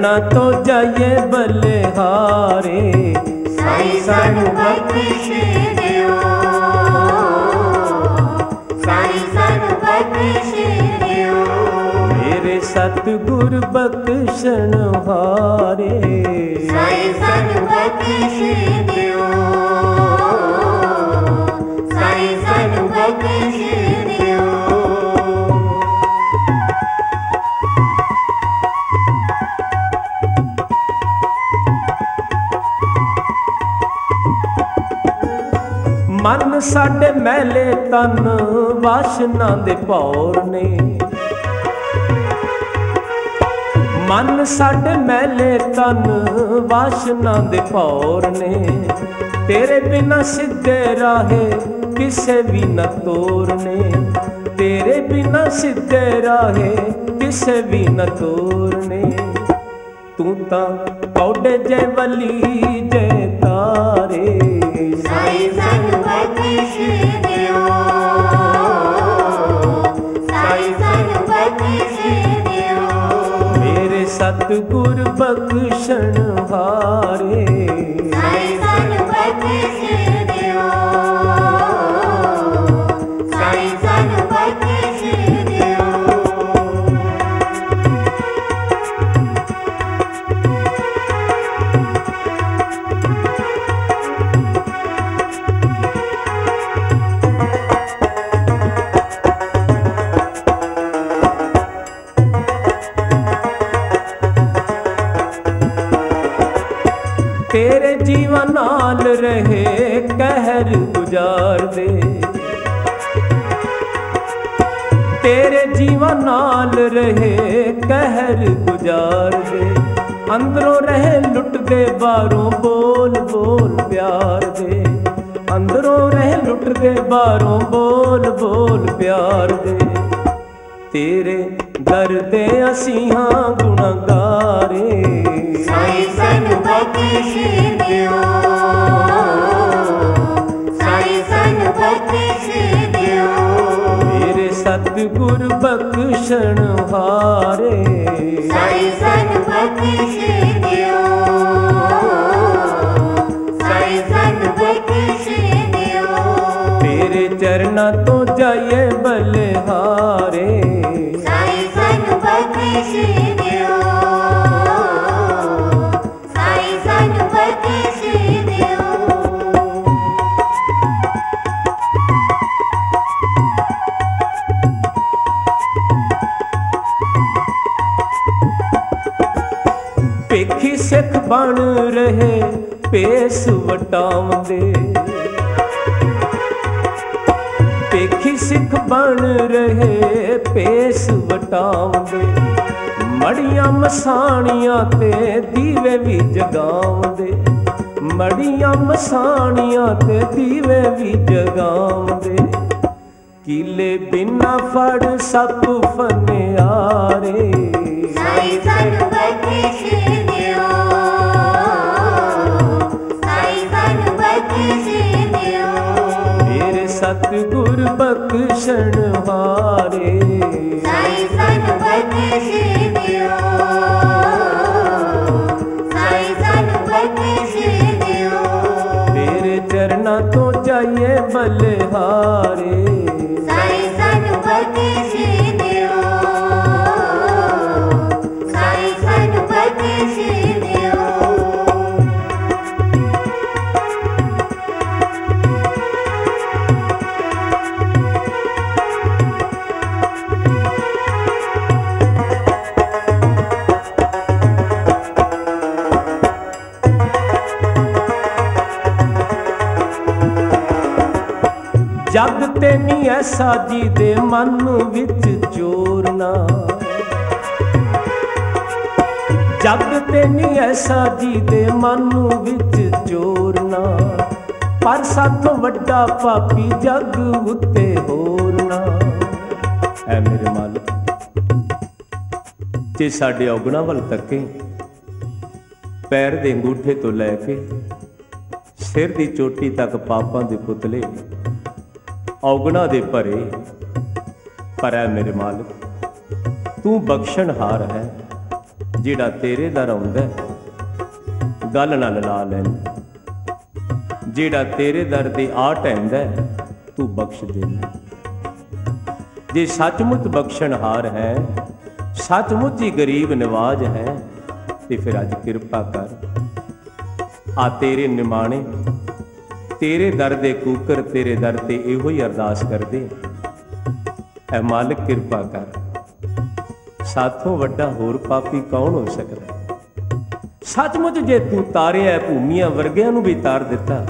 चरना तो जाइए बलिहारे, साईं सानू बख्श दियो, साईं सानू बख्श दियो। मेरे सतगुर बख्शण हारे, साईं सानू बख्श दियो, साईं सानू बख्श दियो। मन साडे मैले तन वासना दे भौर ने, मन साडे मैले तन वासना दे भौर ने। तेरे बिना सीधे राहे किसे भी न तोरने, तेरे बिना सीधे राहे किसे भी न तोरने। तू तां कौडे जय वली जय तारे, साईं सानू बख्श दियो, साईं सानू बख्श दियो। मेरे सतगुर बख्शण हारे, साईं सानू बख्श दियो, साईं सानू बख्श दियो। तेरे जीवन नाल रहे कहर गुजार दे, तेरे जीवन नाल रहे कहर गुजार दे। अंदरों रहे लुट दे बारों बोल बोल प्यार दे, अंदरों रहे लुट दे बारों बोल बोल प्यार दे। तेरे दर दे असीं हां गुणगारे, साईं सानू बख्श दियो, साईं सानू बख्श दियो। मेरे सतगुर बख्शण हारे, साईं सानू बख्श दियो, साईं सानू बख्श दियो। तेरे चरना तो जाइए बलिहारे, साईं सानू बख्श दियो, साईं सानू बख्श दियो। पेखी सिख बन रहे पेस वटावंदे, पेखी सिख बन रहे पेस वटावंदे। मड़ियां मसाणियां ते दीवे भी जगावंदे, मड़ियां मसाणियां ते दीवे भी जगावंदे। किले बिना फड़ सप फनियारे, साईं सानू बख्श दियो, साईं सानू बख्श दियो। मेरे सतगुर बख्शण हारे, साईं सानू बख्श दियो, साईं सानू बख्श दियो। तेरे चरना तो जाइए बलिहारे, साईं सानू बख्श दियो, साईं सानू बख्श दियो। जग ते नी ऐसा जी दे मन विच चोरना, जग ते नी ऐसा जी दे मन विच चोरना। पर साथों वड्डा पापी जग उत्ते होरना। ऐ मेरे मालिक, जे साडे औगणा वल तके, पैर दे अंगूठे तो लैके सिर दी चोटी तक पापां दे पुतले औगणा दे भरे। पर ऐ मेरे मालिक, तू बख्शणहार है, ਜਿਹੜਾ ਤੇਰੇ ਦਰ ਆਉਂਦਾ ਗੱਲ ਨਾਲ ਲਾ ਲੈਂਦਾ, ਜਿਹੜਾ ਤੇਰੇ ਦਰ ਤੇ ਆ ਟਹਿੰਦਾ ਤੂੰ ਬਖਸ਼ ਦੇਂਦਾ। ਜੇ ਸੱਚਮੁੱਚ ਬਖਸ਼ਣਹਾਰ ਹੈ, ਸੱਚਮੁੱਚ ਹੀ ਗਰੀਬ ਨਿਵਾਜ ਹੈ, ਤੇ ਫਿਰ ਅੱਜ ਕਿਰਪਾ ਕਰ ਆ ਤੇਰੇ ਨਿਮਾਣੇ, ਤੇਰੇ ਦਰ ਦੇ ਕੂਕਰ ਤੇਰੇ ਦਰ ਤੇ ਇਹੋ ਹੀ ਅਰਦਾਸ ਕਰਦੇ, ਐ ਮਾਲਕ ਕਿਰਪਾ ਕਰ, ਸਾਥੋਂ ਵੱਡਾ ਹੋਰ ਪਾਪੀ ਕੌਣ ਹੋ ਸਕਦਾ। ਸੱਚਮੁੱਚ ਜੇ ਤੂੰ ਤਾਰਿਆ ਭੂਮੀਆਂ ਵਰਗਿਆਂ ਨੂੰ ਵੀ ਤਾਰ ਦਿੱਤਾ,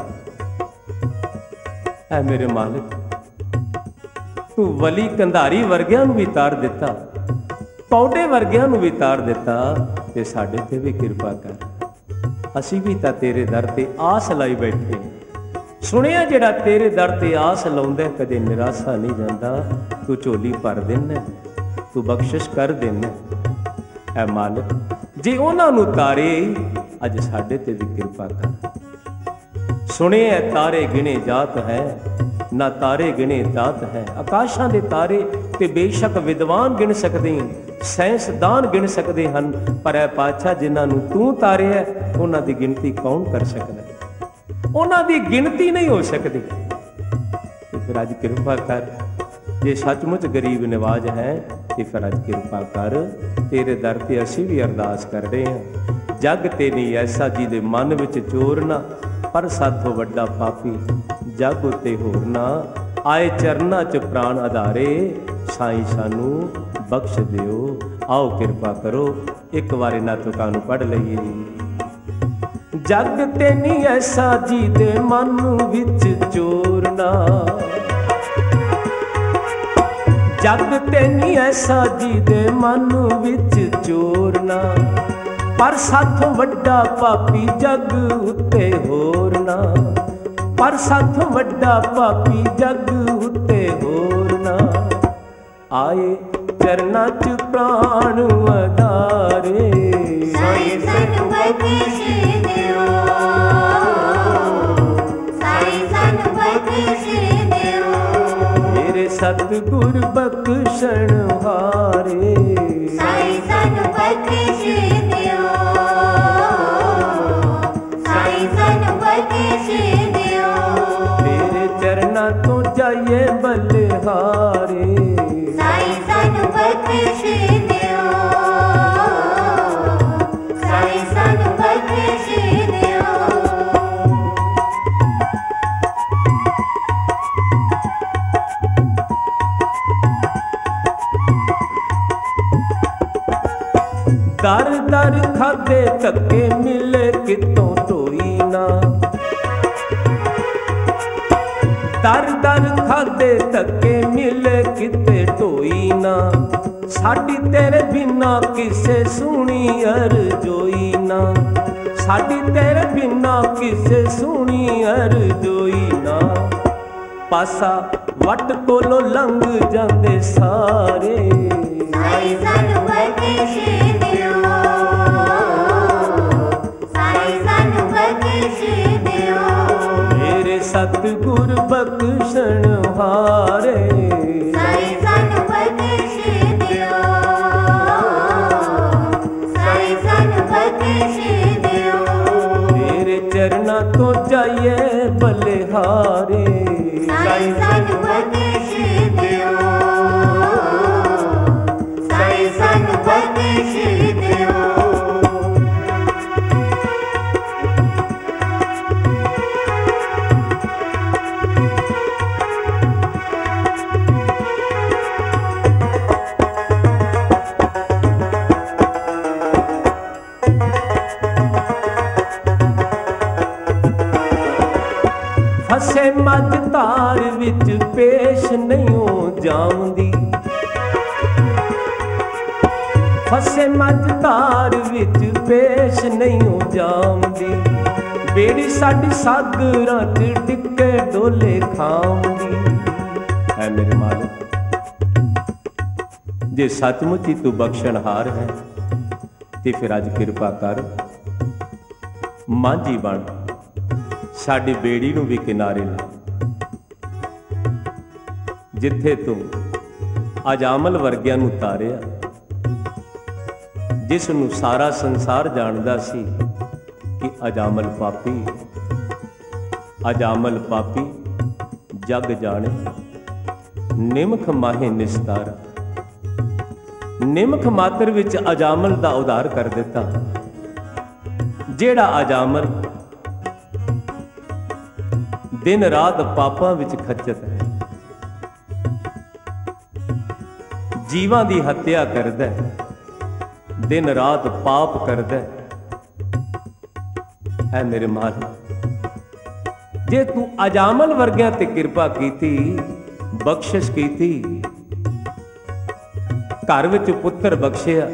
ਐ ਮੇਰੇ ਮਾਲਕ ਤੂੰ ਵਲੀ ਕੰਧਾਰੀ ਵਰਗਿਆਂ ਨੂੰ ਵੀ ਤਾਰ ਦਿੱਤਾ, ਪੌਡੇ ਵਰਗਿਆਂ ਨੂੰ ਵੀ ਤਾਰ ਦਿੱਤਾ, ਤੇ ਸਾਡੇ ਤੇ ਵੀ ਕਿਰਪਾ ਕਰ। ਅਸੀਂ ਵੀ ਤਾਂ ਤੇਰੇ ਦਰ ਤੇ ਆਸ ਲਾਈ ਬੈਠੇ, ਸੁਣਿਆ ਜਿਹੜਾ ਤੇਰੇ ਦਰ ਤੇ ਆਸ ਲਾਉਂਦਾ ਕਦੇ ਨਿਰਾਸ਼ਾ ਨਹੀਂ ਜਾਂਦਾ, ਤੂੰ ਝੋਲੀ ਭਰ ਦੇਨਾ, ਤੂੰ ਬਖਸ਼ਿਸ਼ ਕਰ ਦੇਨਾ। ਐ ਮਾਲਕ ਜੇ ਉਹਨਾਂ ਨੂੰ ਤਾਰੇ ਅੱਜ ਸਾਡੇ ਤੇ ਵੀ ਕਿਰਪਾ ਕਰ। ਸੁਣੇ ਐ ਤਾਰੇ ਗਿਣੇ ਜਾਤ ਹੈ, ਨਾ ਤਾਰੇ ਗਿਣੇ ਜਾਤ ਹੈ। ਆਕਾਸ਼ਾਂ ਦੇ ਤਾਰੇ ਤੇ ਬੇਸ਼ੱਕ ਵਿਦਵਾਨ ਗਿਣ ਸਕਦੇ, ਸਾਇੰਸਦਾਨ ਗਿਣ ਸਕਦੇ ਹਨ, ਪਰ ਐ ਪਾਤਸ਼ਾਹ ਜਿਨ੍ਹਾਂ ਨੂੰ ਤੂੰ ਤਾਰਿਆ ਉਹਨਾਂ ਦੀ ਗਿਣਤੀ ਕੌਣ ਕਰ ਸਕਦਾ, ਉਹਨਾਂ ਦੀ ਗਿਣਤੀ ਨਹੀਂ ਹੋ ਸਕਦੀ। ਤੇ ਫਿਰ ਅੱਜ ਕਿਰਪਾ ਕਰ, ਜੇ ਸੱਚਮੁੱਚ ਗਰੀਬ ਨਿਵਾਜ ਹੈ ਤੇ ਫਿਰ ਅੱਜ ਕਿਰਪਾ ਕਰ, ਤੇਰੇ ਦਰ ਤੇ ਅਸੀਂ ਵੀ ਅਰਦਾਸ ਕਰ ਰਹੇ ਹਾਂ। ਜਗ ਤੇ ਨਹੀਂ ਐਸਾ ਜਿਹਦੇ ਮਨ ਵਿੱਚ ਚੋਰ ਨਾ, ਪਰ ਸਾਥੋਂ ਵੱਡਾ ਪਾਪੀ ਜਗ ਉਤੇ ਹੋਰ ਨਾ। ਆਏ ਚਰਨਾਂ 'ਚ ਪ੍ਰਾਣ ਆਧਾਰੇ, ਸਾਈਂ ਸਾਨੂੰ ਬਖਸ਼ ਦਿਓ। ਆਓ ਕਿਰਪਾ ਕਰੋ, ਇੱਕ ਵਾਰ ਇਹਨਾਂ ਤੁਕਾਂ ਨੂੰ ਪੜ੍ਹ ਲਈਏ। ਜਗ ਤੇ ਨਹੀਂ ਐਸਾ ਜਿਹਦੇ ਮਨ ਵਿੱਚ ਚੋਰ ਨਾ, ਜਗ ਤੇ ਨਹੀਂ ਐਸਾ ਜਿਹਦੇ ਮਨ ਵਿੱਚ ਚੋਰ ਨਾ, ਪਰ ਸਾਥੋਂ ਵੱਡਾ ਪਾਪੀ ਜਗ ਉੱਤੇ ਹੋਰ ਨਾ, ਪਰ ਸਾਥੋਂ ਵੱਡਾ ਪਾਪੀ ਜਗ ਉੱਤੇ ਹੋਰ ਨਾ। ਆਏ ਚਰਨਾਂ 'ਚ ਪ੍ਰਾਣ ਆਧਾਰੇ, ਸਾਈਂ ਸਾਨੂੰ ਬਖਸ਼ ਦਿਓ, ਸਾਈਂ ਸਾਨੂੰ ਬਖਸ਼ ਦਿਓ, ਮੇਰੇ ਸਤਿਗੁਰ ਬਖਸ਼ਣਹਾਰੇ, ਸਾਈਂ ਸਾਨੂੰ ਬਖਸ਼ ਦਿਓ, ਸਾਈਂ ਸਾਨੂੰ ਬਖਸ਼ ਦਿਓ, ਤੇਰੇ ਚਰਨਾਂ ਤੋਂ ਜਾਈਏ ਬਲਿਹਾਰੇ, ਸਾਈਂ ਸਾਨੂੰ ਬਖਸ਼ ਦਿਓ, ਸਾਈਂ ਸਾਨੂੰ ਬਖਸ਼ ਦਿਓ। ਦਰ ਦਰ ਖਾਦੇ ਧੱਕੇ ਮਿਲੇ ਕਿਤੋਂ ਢੋਈ ਨਾ, ਦਰ ਦਰ ਖਾਦੇ ਧੱਕੇ ਮਿਲੇ ਕਿਤੇ ਢੋਈ ਨਾ, ਸਾਡੀ ਤੇਰੇ ਬਿਨਾ ਕਿਸੇ ਸੁਣੀ ਅਰਜ਼ੋਈ ਨਾ, ਸਾਡੀ ਤੇਰੇ ਬਿਨਾ ਕਿਸੇ ਸੁਣੀ ਅਰਜ਼ੋਈ ਨਾ। ਪਾਸਾ ਵੱਟ ਕੋਲੋਂ ਲੰਘ ਜਾਂਦੇ ਸਾਰੇ, ਸਾਈਂ ਸਾਨੂੰ ਬਖਸ਼ ਦਿਓ, ਸਾਈਂ ਸਾਨੂੰ ਬਖਸ਼ ਦਿਓ, ਮੇਰੇ ਸਤਿਗੁਰ ਬਖਸ਼ਣਹਾਰੇ, ਸਾਈਂ ਸਾਨੂੰ ਬਖਸ਼ ਦਿਓ, ਸਾਈਂ ਸਾਨੂੰ ਬਖਸ਼ ਦਿਓ, ਤੇਰੇ ਚਰਨਾਂ ਤੋਂ ਜਾਈਏ ਬਲਿਹਾਰੇ, ਸਾਈਂ ਸਾਨੂੰ ਬਖਸ਼ ਦਿਓ, ਸਾਈਂ ਸਾਨੂੰ ਬਖਸ਼ ਦਿਓ। ਫਸੇ ਮੱਝ ਧਾਰ ਵਿੱਚ ਪੇਸ਼ ਨਹੀਂ ਜਾਉਂਦੀ, ਫਸੇ ਮੱਝ ਧਾਰ ਵਿੱਚ ਪੇਸ਼ ਨਹੀਂ ਜਾਉਂਦੀ, ਬੇੜੀ ਸਾਡੀ ਸਾਗਰਾਂ 'ਚ ਟਿੱਕੇ ਡੋਲੇ ਖਾਉਂਦੀ। ਐ ਮੇਰੇ ਮਾਲਕ ਜੇ ਸੱਚਮੁੱਚ ਹੀ ਤੂੰ ਬਖਸ਼ਣਹਾਰ ਹੈ ਤੇ ਫਿਰ ਅੱਜ ਕਿਰਪਾ ਕਰ, ਮਾਝੀ ਬਣ ਸਾਡੀ ਬੇੜੀ ਨੂੰ ਵੀ ਕਿਨਾਰੇ ਲਾ। ਜਿੱਥੇ ਤੂੰ ਅੱਜ ਅਮਲ ਵਰਗਿਆਂ ਨੂੰ ਤਾਰਿਆ, जिस नूं सारा संसार जानदा सी कि अजामल पापी, अजामल पापी जग जाने, निमख माहे निस्तारा। निमख मात्र विच अजामल दा उधार कर दिता। जेड़ा अजामल दिन रात पापां विच खच्चत है, जीवां दी हत्या करदा है, दिन रात पाप करदा है। ऐ मेरे मालिक, जे तू अजामल वर्गियां ते कृपा कीती, बख्शिश कीती, घर विच पुत्र बख्शिया,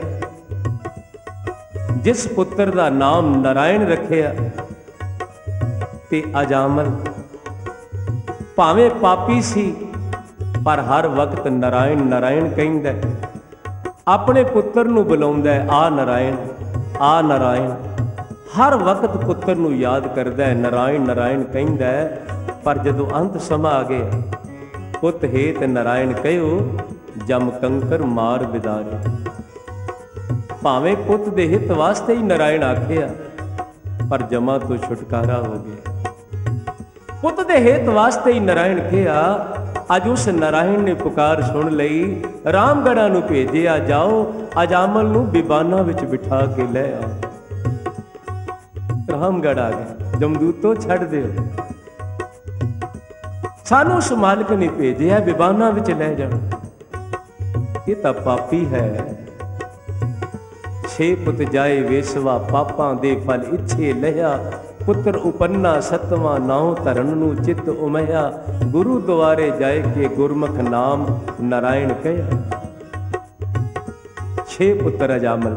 जिस पुत्र दा नाम नारायण रखिया, ते अजामल भावें पापी सी पर हर वक्त नारायण नारायण कहंदा है। अपने पुत्र नूं बुलाउंदा है, आ नारायण, आ नारायण। हर वक्त पुत्र नूं याद करदा है, नारायण नारायण कहंदा है। पर जदों अंत समा आ गया, पुत हे ते नारायण कहो, जम कंकर मार बिदारे। भावें पुत दे हित वास्ते ही नारायण आखिया, पर जमा तो छुटकारा हो गया। पुत दे हित वास्ते ही नारायण किया। अज उस नारायण ने पुकार सुन लई, रामगढ़ा नूं भेजिया, जाओ अजामल नूं बिबाना विच बिठा के ले आओ। रामगढ़ आ गए, जमदूतो छड़ दिओ, सानू उस मालिक ने भेजिया बिबाना विच ले जाओ। ये तां पापी है। छे पुत जाए वेसवा, पापां दे फल इच्छे लया। पुत्र उपन्ना सतवां, नाउ धरन नूं चित उमया। गुरु द्वारे जाए के गुरमुख नाम नारायण कया। छे पुत्र अजामल,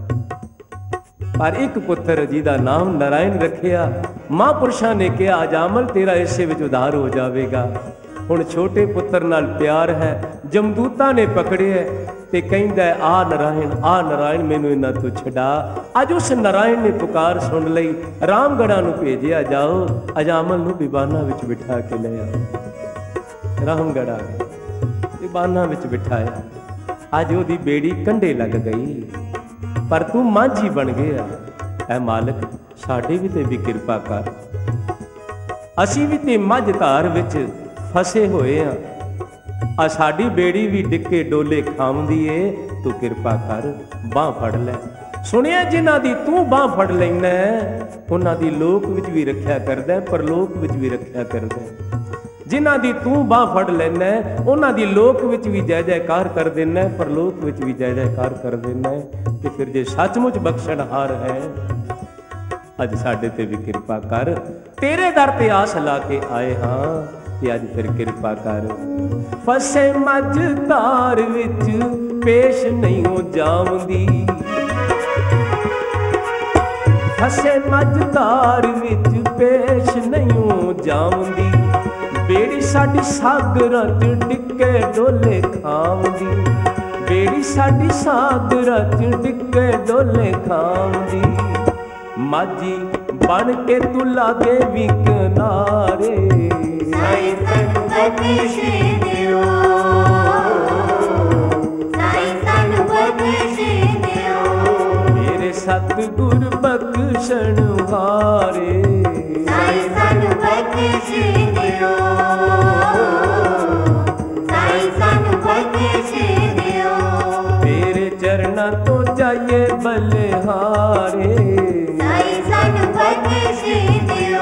पर एक पुत्र जिहदा नाम नारायण रखिया। महापुरुषां ने कहा, अजामल तेरा इसे विच उद्धार हो जाएगा। हुण छोटे पुत्र नाल प्यार है। जमदूता ने पकड़िया ते कहंदा है, आ नारायण, आ नारायण, मैनू इन्हां तो छड़ा। अज उस नारायण ने पुकार सुन लई, रामगढ़ा नूं भेजिया, जाओ अजामल नूं बिबाना विच बिठा के ले आओ। रामगढ़ आ गए, बिबाना विच बिठाया। अज ओदी बेड़ी कंढे लग गई, पर तू मांझी बन गया। ऐ मालिक, साडे भी ते भी किरपा कर। असीं भी ते मझ धार विच फसे होए हां। आ साडी बेड़ी भी डिक्के डोले खावंदी ए, तू किरपा कर, बांह फड़ लै। सुनिया जिन्हां दी तू बांह फड़ लैना, उन्हां दी लोक विच भी रखिया करदा, परलोक विच भी रखिया करदा। जिन्हां दी तू बांह फड़ लैना, उन्हां दी लोक विच भी जय जयकार कर देना, परलोक विच भी जय जयकार कर देना। ते फिर जे सचमुच बख्शणहार है, अज साडे ते भी किरपा कर। तेरे दर ते आस ला के आए हां, कि अज फिर किरपा कर। फसे मझ धार विच पेश नहीं हो जावंदी। फसे मझ धार विच पेश नहीं हो जावंदी। बेड़ी साडी सागरां च डिक्के डोले खावंदी। बेड़ी साडी सागरां च डिक्के डोले खावंदी। माझी बन के तू लागे भी किनारे। साईं सानू बख्शे दिओ, साईं सानू बख्शे दिओ। मेरे सतगुर बख्शण हारे। साईं सानू बख्शे दिओ, साईं सानू बख्शे दिओ। तेरे चरना तो जाइए बलिहारे। साईं सानू बख्शे दिओ,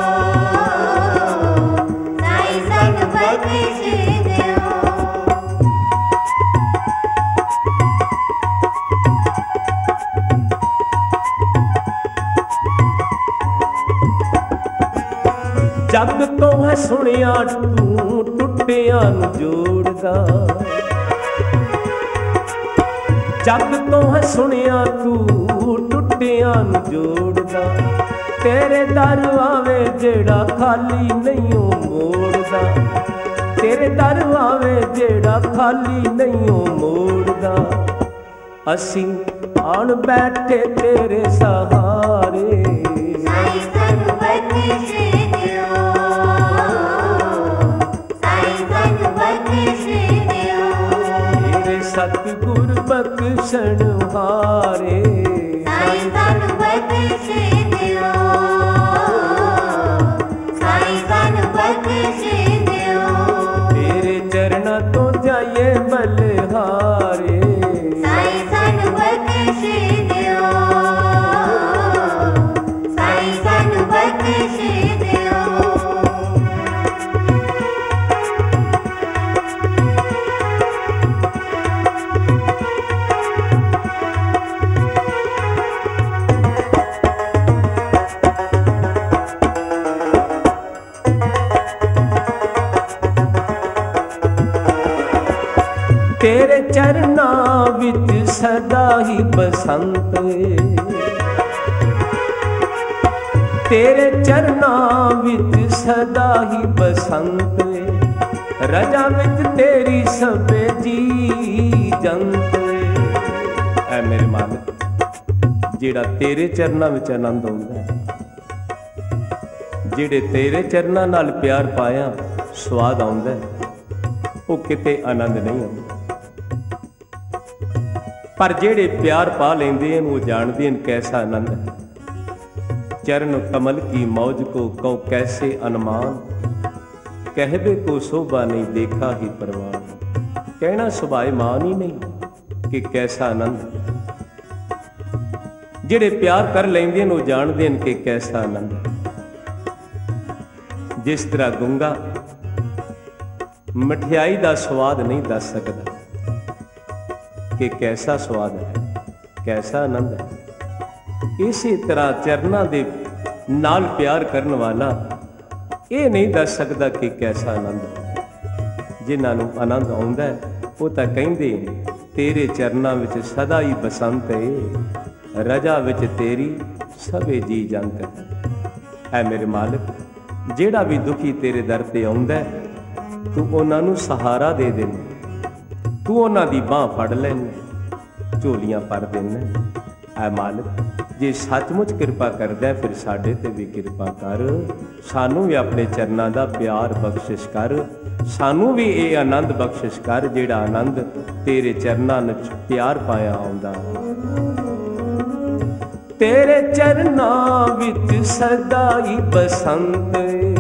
साईं सानू बख्शे दिओ। जग तो है सुनिया तू टुटिया नूं जोड़दा। जग तो है सुनिया तू टुटिया नूं जोड़दा। तेरे दर आवे जेड़ा खाली नहीं मोड़दा। तेरे दर आवे जेड़ा खाली नहीं मोड़दा। असीं आन बैठे तेरे सहारे। साईं सानू बख्शे दिओ, साईं सानू बख्शे दिओ। तेरे सतगुर बख्शण हारे। ਤੋਂ ਜਾਈਏ ਬਲਿਹਾਰੇ। ਸਾਈਂ ਸਾਨੂੰ ਬਖਸ਼ ਦਿਓ, ਸਾਈਂ ਸਾਨੂੰ ਬਖਸ਼ ਦਿਓ। ਤੇਰੇ ਚਰਨਾਂ ਵਿੱਚ ਸਦਾ ਹੀ ਬਸੰਤ ਏ, ਤੇਰੇ ਚਰਨਾਂ ਵਿੱਚ ਸਦਾ ਹੀ ਬਸੰਤ ਏ, ਰਜਾ ਵਿੱਚ ਤੇਰੀ ਸਭੇ ਜੀ ਜੰਤ ਏ। ਐ ਮੇਰੇ ਮਾਲਕ, ਜਿਹੜਾ ਤੇਰੇ ਚਰਨਾਂ ਵਿੱਚ ਆਨੰਦ ਆਉਂਦਾ ਹੈ, ਜਿਹੜੇ ਤੇਰੇ ਚਰਨਾਂ ਨਾਲ ਪਿਆਰ ਪਾਇਆ ਸਵਾਦ ਆਉਂਦਾ ਹੈ, ਉਹ ਕਿਤੇ ਆਨੰਦ ਨਹੀਂ ਆਉਂਦਾ। ਪਰ ਜਿਹੜੇ ਪਿਆਰ ਪਾ ਲੈਂਦੇ ਹਨ ਉਹ ਜਾਣਦੇ ਹਨ कैसा आनंद है। चरण कमल की मौज को कहो कैसे अनमान, कहबे को शोभा नहीं देखा ही परवान। कहना सुभाईमान ही नहीं कि कैसा आनंद है। ਜਿਹੜੇ ਪਿਆਰ ਕਰ ਲੈਂਦੇ ਹਨ ਉਹ ਜਾਣਦੇ ਹਨ ਕਿ कैसा आनंद है। ਜਿਸ ਤਰ੍ਹਾਂ ਗੁੰਗਾ ਮਠਿਆਈ ਦਾ ਸਵਾਦ ਨਹੀਂ ਦੱਸ ਸਕਦਾ कि कैसा स्वाद है, कैसा आनंद है, इसी तरह चरना दे नाल प्यार करने वाला ये नहीं दस सकता कि कैसा आनंद है। जिन्होंने आनंद आउंदा है वो तो कहते तेरे चरना विच सदा ही बसंत है, रजा विच तेरी सभे जी जंत है। ऐ मेरे मालिक, जेड़ा भी दुखी तेरे दर ते आउंदा है तू उन्हां नूं सहारा दे देना, तू उन्हां दी बांह फड़ लैना, झोलियां भर देना। ऐ मालिक, जे सचमुच किरपा करदा फिर साडे ते भी किरपा कर, सानू भी अपने चरनां दा प्यार बख्शिश कर, सानू भी ये आनंद बख्शिश कर जेड़ा आनंद तेरे चरनां विच प्यार पाया आउंदा। तेरे चरनां विच सदा ही बसंत,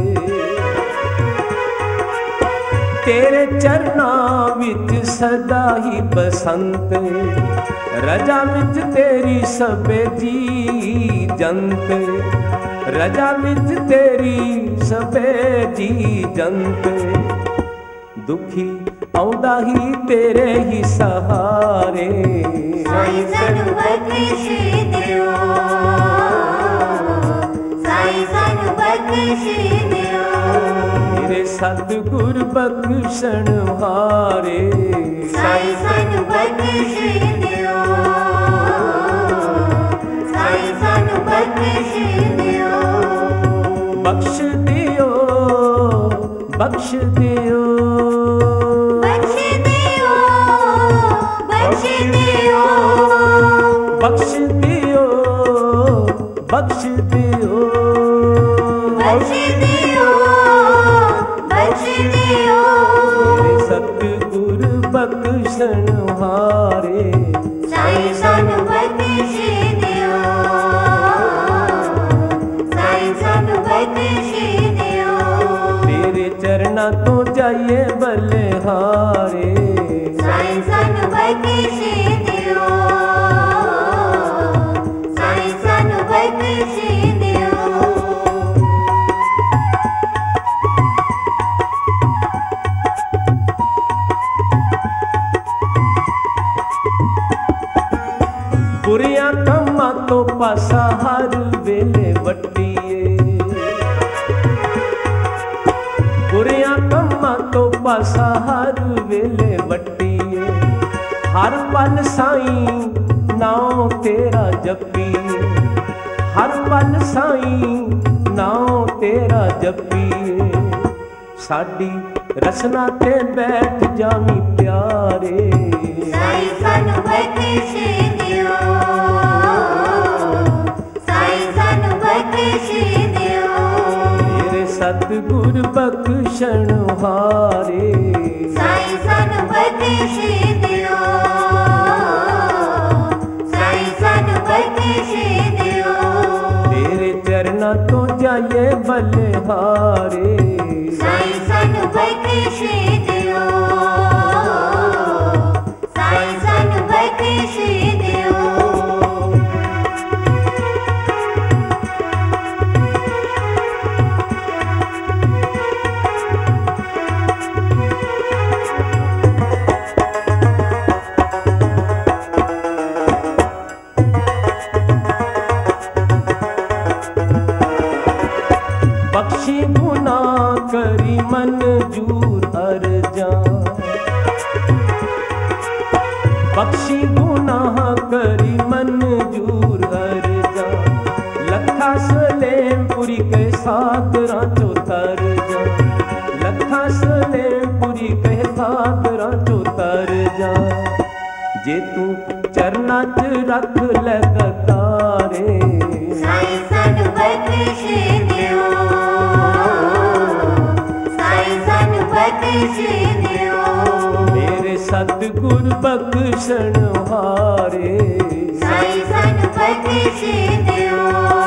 तेरे चरनां विच सदा ही बसंत, रजा विच तेरी सभे जी जंत, रजा विच तेरी सभे जी जंत। दुखी आउंदा ही तेरे ही सहारे, साईं सानू बख्श दियो, साईं सानू बख्श दियो। मेरे सतगुर बख्शण हारे, साईं सानू बख्श दियो, साईं सानू बख्श दियो। बख्श दियो, बख्श दियो, बख्श दियो, बख्श दियो, बख्श दियो, बख्श दियो, बख्श दियो, बख्श दियो। मेरे सतगुर बख्शण हारे, साईं सानू बख्श दियो, साईं सानू बख्श दियो। तेरे चरना तो जाइए बलिहारे, साईं सानू बख्श दियो, साईं सानू बख्श दियो। बुरियां कम्मां तो पासा हर वेले वट्टीए, बुरियां कम्मां तो पासा हर वेले वट्टीए, हर पल साईं नाम तेरा जपीए, हर पल साईं नाम तेरा जपीए। साडी रसना ते बैठ जावी प्यारे, साईं सानू बख्श दियो, साईं सानू बख्श दियो। मेरे सतगुर बख्शण हारे, साईं सानू बख्श दियो, साईं सानू बख्श दियो। तेरे चरना तो जाइए बलिहारे, साईं सानू बख्श दियो, मंजूर अर्जा। बख्शी गुनाह करी मंजूर अर्जा। लखा सलेमपुरी के साथ रांचो तर जा। लखा सलेमपुरी के साथ रांचो तर जा। जे तू चरना च रख ले तारे साईं सानू बख्शे दियो। साईं सानू बख्शे दियो। मेरे सतगुर बख्शण हारे साईं सानू बख्शे दियो।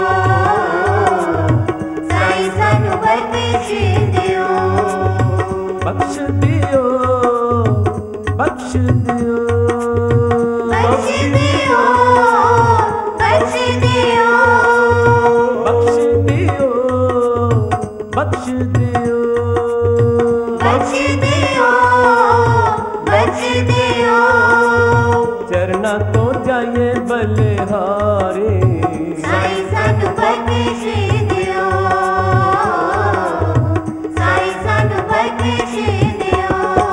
साईं सानू बख्शे दियो। बख्श दियो बख्श दियो बख्श दियो। बख्श दियो। बख्श दियो बख्श दियो बख्श दियो। बख्श दियो। चरना तो जाइए बलिहारे साईं सानू बख्शे दियो। साईं सानू बख्शे दियो।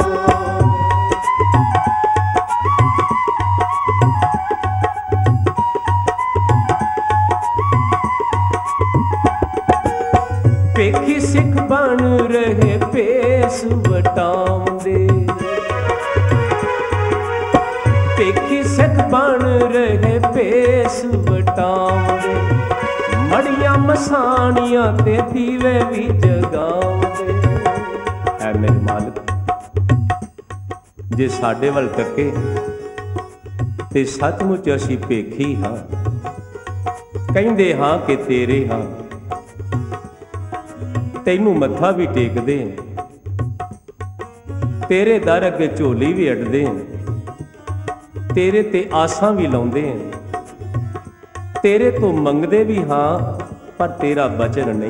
पेखी सिख बन रहे पेस वटाउंदे। पेखी सिख बन रहे पेस वटाउंदे। मड़ियां मसाणियां ते दीवे भी जगाउंदे। ऐ मेरे मालिक जे साडे वल तके ते सचमुच असीं पेखी हां। कहिंदे हां कि तेरे हां। तैनू मत्था भी टेकदे तेरे दर अगे झोली भी अड्डदे तेरे ते आसां भी लाउंदे तेरे तो मंगदे भी हाँ पर तेरा वचन नहीं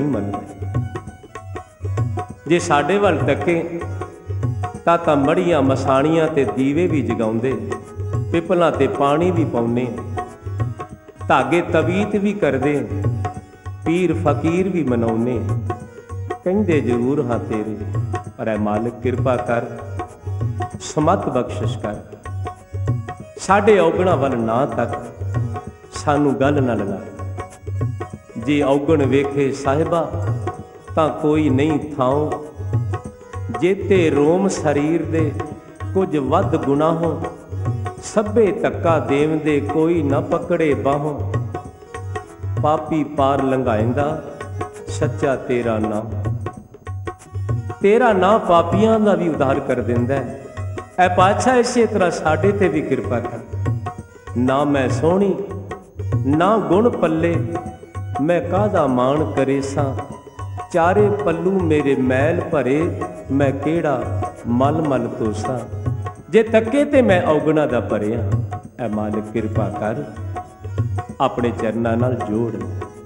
मनदे। जे साडे वल तके तां मड़ियां मसाणियां ते दीवे भी जगाउंदे पिपलां ते पानी भी पाउंदे धागे तवीत भी करदे पीर फकीर भी मनाउंदे कहते जरूर हाँ तेरे पर ऐ मालिक कृपा कर समत बख्शिश कर साडे औगणा वल ना तक सानू गल न लगा। जे औगण वेखे साहिबा तां कोई नहीं थाओ जेते रोम शरीर दे कुछ वध गुनाहों सभे धक्का देवंदे कोई न पकड़े बाहों पापी पार लंघाइंदा सच्चा तेरा नाम। तेरा ना पापियां दा भी उद्धार कर दिंदा है। ऐ पातशाह इसे तरह साडे ते भी कृपा कर। ना मैं सोहनी ना गुण पल्ले मैं काहदा मान करे सां। चारे पल्लू मेरे मैल भरे मैं केड़ा मल मल तोसां। जे तके ते मैं औगणा दा भरिया ऐ मालिक कृपा कर अपने चरनां नाल जोड़।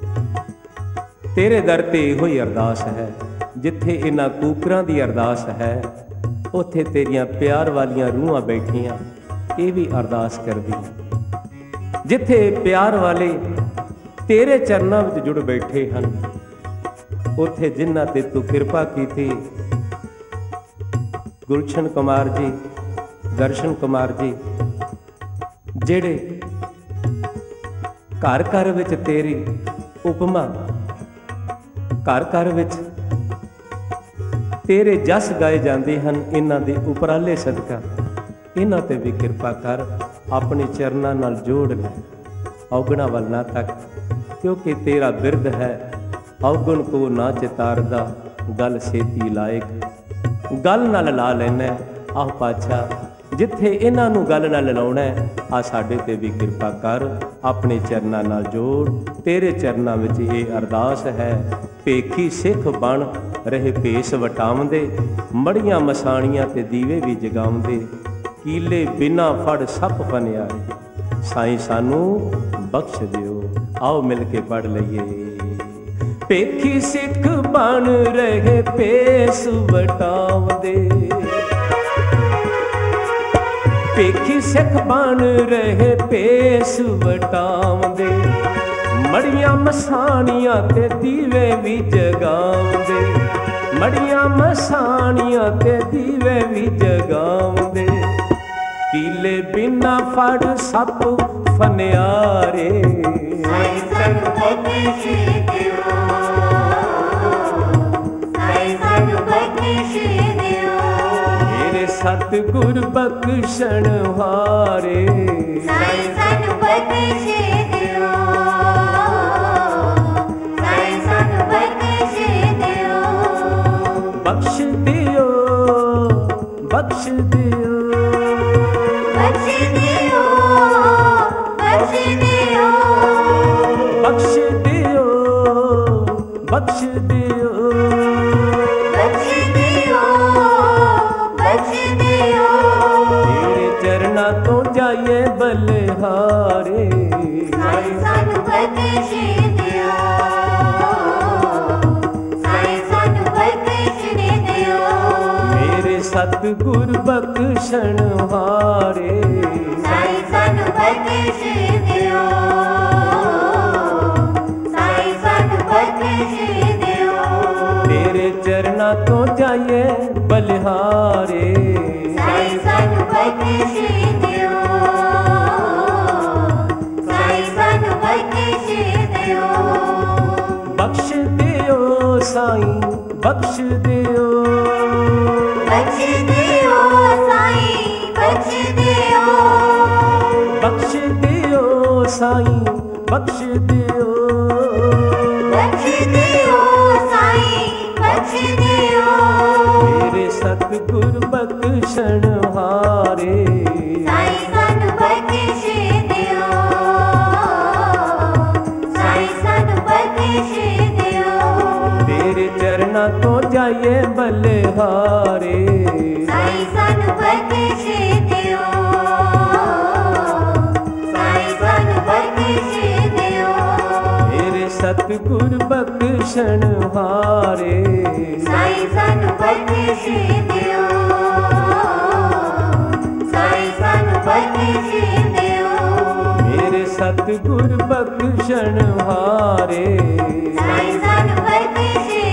तेरे दर ते इहो ही अरदास है जिथे इन्हां कूकरां दी अरदास है उत्थे तेरियां प्यार वालियां रूहां बैठियां ये भी अरदास करदियां। जिथे प्यार वाले तेरे चरनां विच जुड़ बैठे हन उत्थे जिन्हां ते तू कृपा कीती गुलशन कुमार जी दर्शन कुमार जी जेड़े घर घर विच तेरी उपमा घर घर विच तेरे जस गाए जाते हैं इन्हां दे उपराले सदका इन्हां ते भी कृपा कर अपने चरनां नाल जोड़ ले औगणा वल ना तक क्योंकि तेरा बिरद है औगण को ना चितारदा गल सेती लायक गल नाल ला लैना। आह पातशाह जिथे इन्हां नूं गल नाल लाउणा आ साडे ते भी कृपा कर अपने चरनां नाल जोड़। तेरे चरनां विच ये अरदास है पेखी सिख बन रहे भेस वटावंदे मड़ियां मसाणियां ते दीवे भी जगाउंदे कीले बिना फड़ सप पनियारे साईं सानू बख्श दियो। आओ मिल के पढ़ लईए। पेखी सिख बन रहे भेस वटावंदे पेखी सिख बन रहे भेस वटावंदे मड़ियां मसाणियां ते दीवे भी जगाउंदे मड़ियां मसाणियां ते दीवे भी जगाउंदे कीले बिना फड़ सप फनियारे साईं सानू बख्शे दियो साईं सानू बख्शे दियो मेरे सतगुर बख्शण हारे साईं सानू बख्शे दियो साईं सानू बख्शे दियो बख्श दियो बख्श दियो बख्श दियो बख्श दियो बख्श दियो बख्श दियो बख्श दियो बख्श दियो तेरे चरना तो जाइए बलिहारे साईं सानू बख्शे दियो साईं सानू बख्शे दियो मेरे सतगुर बख्शण हारे साईं सानू बख्शे दियो साईं सानू बख्शे दियो तेरे चरना तो जाइए बलिहारे साईं सानू बख्शे दियो साईं सानू बख्शे दियो बख्श दियो साईं बख्श दियो बख्श दियो साईं बख्श दियो बख्श दियो साईं बख्श दियो बख्श दियो साईं बख्श दियो मेरे सतगुर बख्शण हारे साईं सानू बख्शे दियो साईं सानू बख्शे दियो तेरे चरना तो जाइए बलिहारे साईं सानू बख्शे दियो साईं सानू बख्शे दियो मेरे सतगुर बख्शण हारे साईं सानू बख्शे दियो साईं सानू बख्शे दियो मेरे सतगुर बख्शण हारे साईं सानू बख्शे